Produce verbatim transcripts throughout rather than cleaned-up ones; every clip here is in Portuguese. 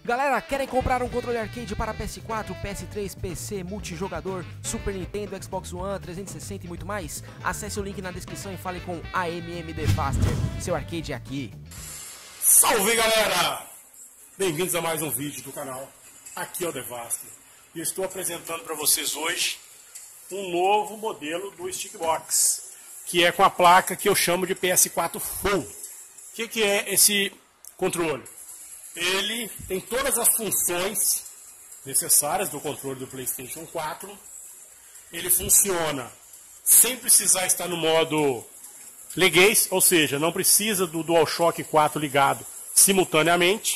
Galera, querem comprar um controle arcade para P S quatro, P S três, P C, multijogador, Super Nintendo, Xbox One, trezentos e sessenta e muito mais? Acesse o link na descrição e fale com A M M The Faster. Seu arcade é aqui. Salve, galera! Bem-vindos a mais um vídeo do canal. Aqui é o The Faster. E eu estou apresentando para vocês hoje um novo modelo do Stickbox, que é com a placa que eu chamo de P S quatro Full. O que, que é esse controle? Ele tem todas as funções necessárias do controle do PlayStation quatro. Ele funciona sem precisar estar no modo leguês, ou seja, não precisa do DualShock quatro ligado simultaneamente.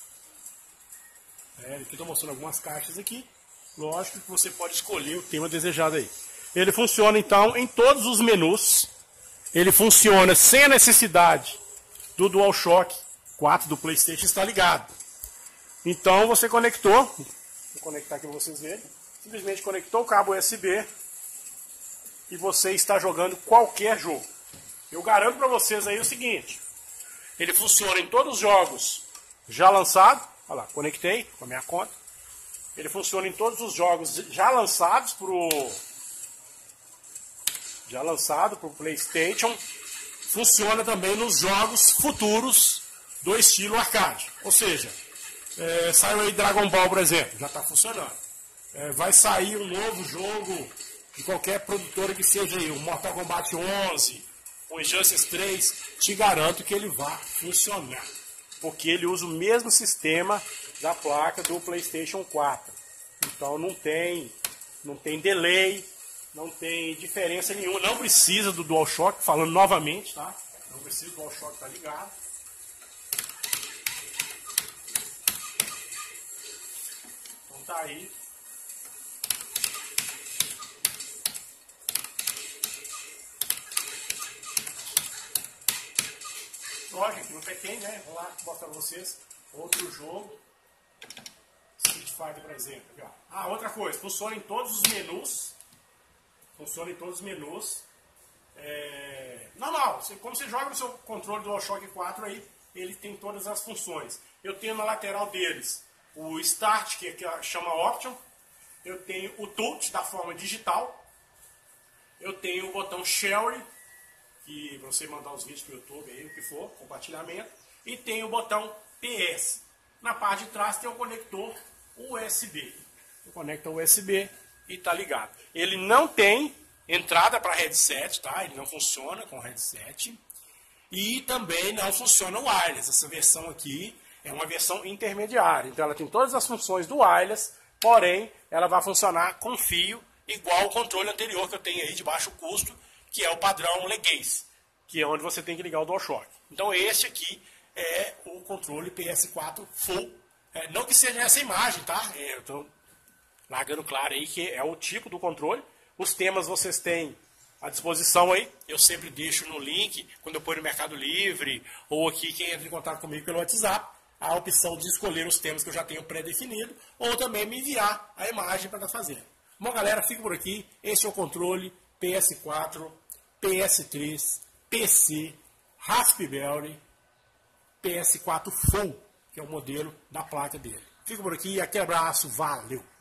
É, aqui estou mostrando algumas caixas aqui. Lógico que você pode escolher o tema desejado aí. Ele funciona então em todos os menus. Ele funciona sem a necessidade do DualShock quatro do PlayStation estar ligado. Então você conectou, vou conectar aqui para vocês verem. Simplesmente conectou o cabo U S B e você está jogando qualquer jogo. Eu garanto para vocês aí o seguinte: ele funciona em todos os jogos já lançados. Olha lá, conectei com a minha conta. Ele funciona em todos os jogos já lançados pro já lançado para o PlayStation. Funciona também nos jogos futuros do estilo arcade. Ou seja, é, saiu aí Dragon Ball, por exemplo, já está funcionando. É, vai sair um novo jogo de qualquer produtora que seja aí, o Mortal Kombat onze, o Injustice três, te garanto que ele vai funcionar. Porque ele usa o mesmo sistema da placa do PlayStation quatro. Então não tem, não tem delay, não tem diferença nenhuma. Não precisa do DualShock, falando novamente, tá? Não precisa do DualShock estar ligado. Então tá aí. Lógico, aqui no Tekken, né? Vou lá mostrar pra vocês outro jogo. Street Fighter, por exemplo. Aqui, ó. Ah, outra coisa, funciona em todos os menus. Funciona em todos os menus. É... Normal, como você joga no seu controle do DualShock quatro aí, ele tem todas as funções. Eu tenho na lateral deles o Start, que, que chama Option. Eu tenho o Touch da forma digital. Eu tenho o botão Share, que você mandar os vídeos para o YouTube, aí, o que for, compartilhamento. E tem o botão P S. Na parte de trás tem o conector U S B. Você conecta o U S B e está ligado. Ele não tem entrada para headset, tá? Ele não funciona com headset. E também não funciona o wireless. Essa versão aqui é uma versão intermediária. Então ela tem todas as funções do wireless, porém ela vai funcionar com fio, igual o controle anterior que eu tenho aí de baixo custo, que é o padrão leguês, que é onde você tem que ligar o DualShock. Então esse aqui é o controle P S quatro Full. É, não que seja essa imagem, tá? É, eu estou largando claro aí que é o tipo do controle. Os temas vocês têm à disposição aí. Eu sempre deixo no link, quando eu ponho no Mercado Livre, ou aqui quem entra em contato comigo pelo WhatsApp, a opção de escolher os temas que eu já tenho pré-definido, ou também me enviar a imagem para estar fazendo. Bom, galera, fico por aqui. Esse é o controle P S quatro, P S três, P C, Raspberry, P S quatro Full, que é o modelo da placa dele. Fico por aqui, aquele abraço, valeu!